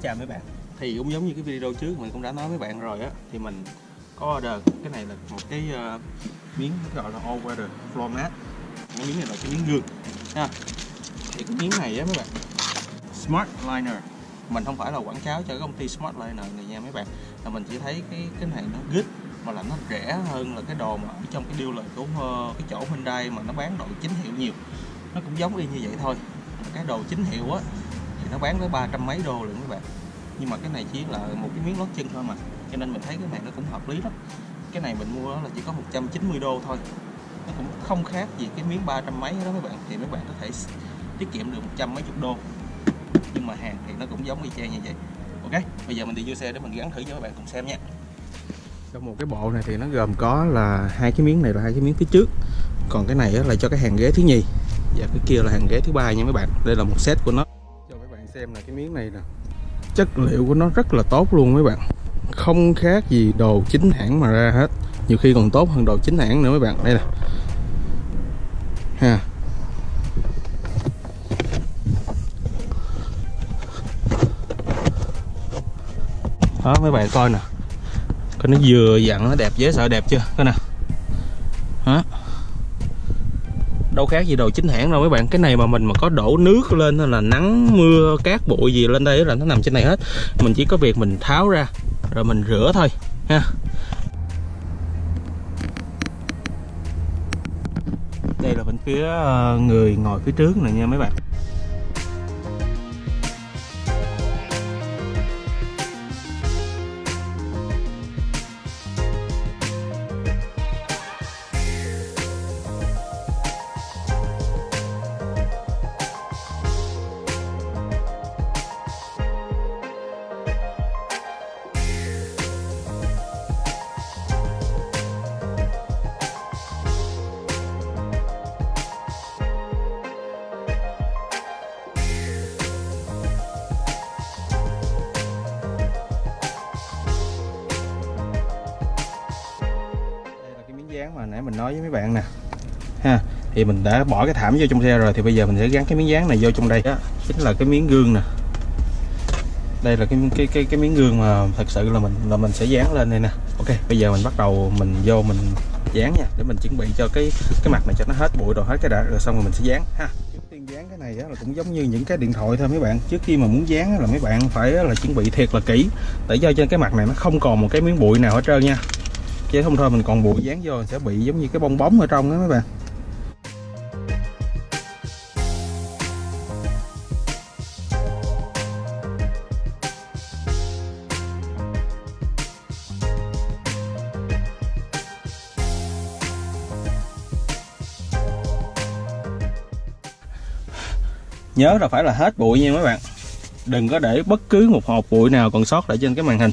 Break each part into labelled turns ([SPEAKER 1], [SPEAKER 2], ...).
[SPEAKER 1] chào mấy bạn. Thì cũng giống như cái video trước mình cũng đã nói với bạn rồi á, thì mình có order cái này là một cái miếng gọi là all weather floor mat. Cái miếng này là cái miếng gương ha. Thì cái miếng này á mấy bạn, Smart Liner, mình không phải là quảng cáo cho công ty Smart Liner này nha mấy bạn, là mình chỉ thấy cái này nó good mà là nó rẻ hơn là cái đồ mà ở trong cái dealer của cái chỗ Hyundai mà nó bán đồ chính hiệu nhiều. Nó cũng giống y như vậy thôi, cái đồ chính hiệu á thì nó bán tới 300 mấy đô luôn các bạn, nhưng mà cái này chỉ là một cái miếng lót chân thôi mà, cho nên mình thấy cái này nó cũng hợp lý lắm. Cái này mình mua là chỉ có 190 đô thôi, nó cũng không khác gì cái miếng 300 mấy đó các bạn, thì mấy bạn có thể tiết kiệm được 100 mấy chục đô, nhưng mà hàng thì nó cũng giống y chang như vậy. Ok, bây giờ mình đi vô xe để mình gắn thử cho các bạn cùng xem nha. Trong một cái bộ này thì nó gồm có là hai cái miếng này là hai cái miếng phía trước, còn cái này là cho cái hàng ghế thứ nhì và cái kia là hàng ghế thứ ba nha mấy bạn. Đây là một set của nó. Cho mấy bạn xem là cái miếng này nè, chất liệu của nó rất là tốt luôn mấy bạn, không khác gì đồ chính hãng mà ra hết, nhiều khi còn tốt hơn đồ chính hãng nữa mấy bạn. Đây nè ha, đó mấy bạn coi nè, coi nó vừa dặn nó đẹp, dễ sợ đẹp chưa, coi nè, hả, đâu khác gì đồ chính hãng đâu mấy bạn. Cái này mà mình mà có đổ nước lên hay là nắng mưa cát bụi gì lên đây là nó nằm trên này hết, mình chỉ có việc mình tháo ra rồi mình rửa thôi ha. Đây là bên phía người ngồi phía trước này nha mấy bạn. Dán mà nãy mình nói với mấy bạn nè ha, thì mình đã bỏ cái thảm vô trong xe rồi, thì bây giờ mình sẽ gắn cái miếng dán này vô trong đây đó, chính là cái miếng gương nè. Đây là cái miếng gương mà thật sự là mình sẽ dán lên đây nè. Ok, bây giờ mình bắt đầu mình vô mình dán nha, để mình chuẩn bị cho cái mặt này cho nó hết bụi rồi hết cái đã, rồi xong rồi mình sẽ dán ha. Trước tiên dán cái này là cũng giống như những cái điện thoại thôi mấy bạn, trước khi mà muốn dán là mấy bạn phải là chuẩn bị thiệt là kỹ, để cho trên cái mặt này nó không còn một cái miếng bụi nào hết trơn nha, chứ không thôi mình còn bụi dán vô sẽ bị giống như cái bong bóng ở trong đó mấy bạn. Nhớ là phải là hết bụi nha mấy bạn, đừng có để bất cứ một hột bụi nào còn sót lại trên cái màn hình.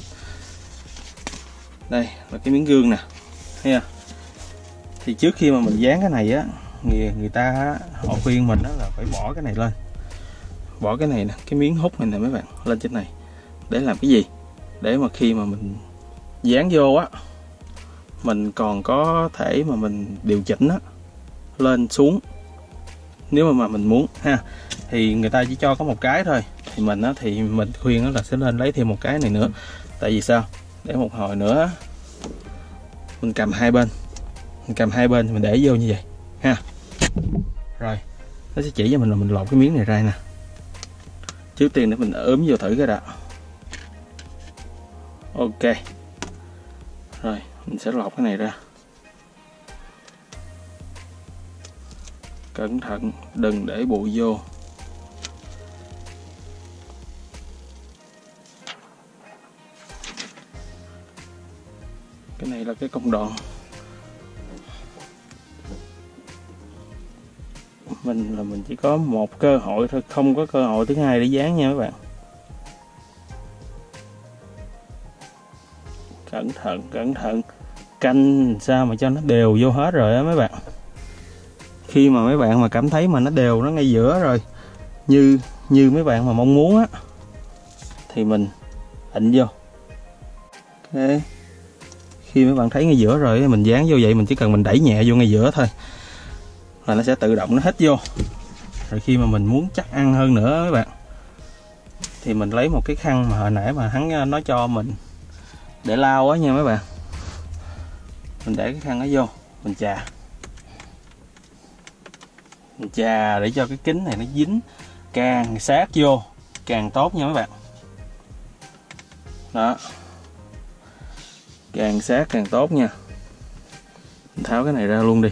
[SPEAKER 1] Đây là cái miếng gương nè, thấy chưa? Thì trước khi mà mình dán cái này á, người ta họ khuyên mình đó là phải bỏ cái này lên, bỏ cái này nè, cái miếng hút này nè mấy bạn lên trên này, để làm cái gì? Để mà khi mà mình dán vô á, mình còn có thể mà mình điều chỉnh á, lên xuống nếu mà mình muốn ha. Thì người ta chỉ cho có một cái thôi, thì mình á thì mình khuyên đó là sẽ lên lấy thêm một cái này nữa. Tại vì sao? Để một hồi nữa mình cầm hai bên, mình để vô như vậy ha. Rồi nó sẽ chỉ cho mình là mình lột cái miếng này ra nè. Trước tiên để mình ướm vô thử cái đã. Ok, rồi mình sẽ lột cái này ra, cẩn thận đừng để bụi vô. Cái này là cái công đoạn mình chỉ có một cơ hội thôi, không có cơ hội thứ hai để dán nha các bạn. Cẩn thận canh sao mà cho nó đều vô hết rồi á mấy bạn. Khi mà mấy bạn mà cảm thấy mà nó đều, nó ngay giữa rồi, như mấy bạn mà mong muốn á, thì mình ịnh vô. Ok, khi mấy bạn thấy ngay giữa rồi mình dán vô vậy, mình chỉ cần mình đẩy nhẹ vô ngay giữa thôi là nó sẽ tự động nó hết vô. Rồi khi mà mình muốn chắc ăn hơn nữa mấy bạn, thì mình lấy một cái khăn mà hồi nãy mà hắn nói cho mình để lau á nha mấy bạn. Mình để cái khăn đó vô, mình chà để cho cái kính này nó dính càng sát vô càng tốt nha mấy bạn. Đó, càng sát càng tốt nha. Mình tháo cái này ra luôn đi.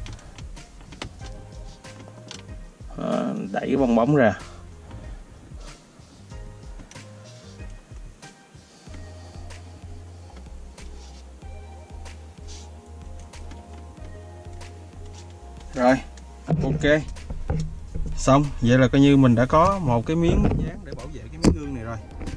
[SPEAKER 1] Đẩy cái bong bóng ra. Rồi, ok. Xong, vậy là coi như mình đã có một cái miếng dán để bảo vệ cái miếng gương này rồi.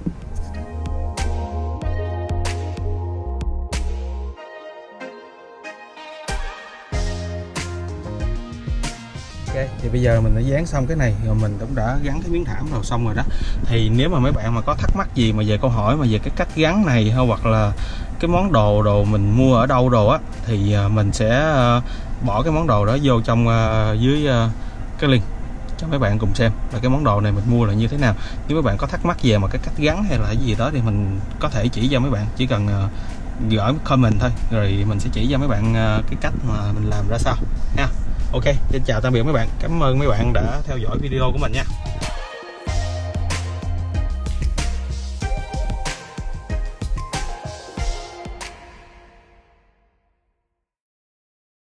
[SPEAKER 1] Ok, thì bây giờ mình đã dán xong cái này rồi, mình cũng đã gắn cái miếng thảm rồi xong rồi đó. Thì nếu mà mấy bạn mà có thắc mắc gì mà về câu hỏi mà về cái cách gắn này hay hoặc là cái món đồ mình mua ở đâu đồ á, thì mình sẽ bỏ cái món đồ đó vô trong dưới cái link cho mấy bạn cùng xem là cái món đồ này mình mua là như thế nào. Nếu mấy bạn có thắc mắc về mà cái cách gắn hay là cái gì đó thì mình có thể chỉ cho mấy bạn, chỉ cần gửi comment thôi rồi mình sẽ chỉ cho mấy bạn cái cách mà mình làm ra sao nha. Ok, xin chào tạm biệt mấy bạn, cảm ơn mấy bạn đã theo dõi video của mình nha.